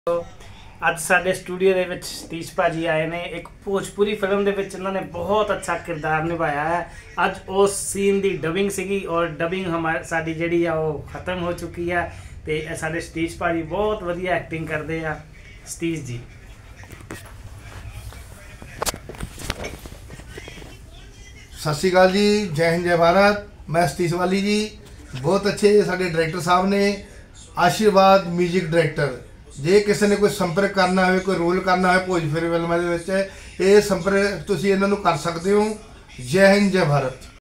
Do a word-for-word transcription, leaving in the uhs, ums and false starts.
ਅੱਜ ਸਾਡੇ ਸਟੂਡੀਓ ਦੇ ਵਿੱਚ ਸਤੀਸ਼ ਭਾਜੀ ਆਏ ਨੇ। ਇੱਕ ਭੋਜਪੁਰੀ ਫਿਲਮ ਦੇ ਵਿੱਚ ਇਹਨਾਂ ਨੇ ਬਹੁਤ ਅੱਛਾ ਕਿਰਦਾਰ ਨਿਭਾਇਆ ਹੈ। ਅੱਜ ਉਸ ਸੀਨ ਦੀ ਡਬਿੰਗ ਸੀਗੀ ਔਰ ਡਬਿੰਗ ਹਮਾਰੀ ਸਾਡੀ ਜਿਹੜੀ ਆ ਉਹ ਖਤਮ ਹੋ ਚੁੱਕੀ ਹੈ ਤੇ ਸਾਡੇ ਸਤੀਸ਼ ਭਾਜੀ ਬਹੁਤ ਵਧੀਆ ਐਕਟਿੰਗ ਕਰਦੇ ਆ। ਸਤੀਸ਼ ਜੀ सत श्री अकाल जी, जय हिंद जय भारत। मैं सतीश वाली जी। बहुत अच्छे साढ़े डायरैक्टर साहब ने, आशीर्वाद म्यूजिक डायरैक्टर। जे किसी ने कोई संपर्क करना हो, कोई रोल करना हो भोजपुरी फिल्मों के, ये संपर्क तुसीं इन्हां नूं कर सकते हो। जय हिंद जय भारत।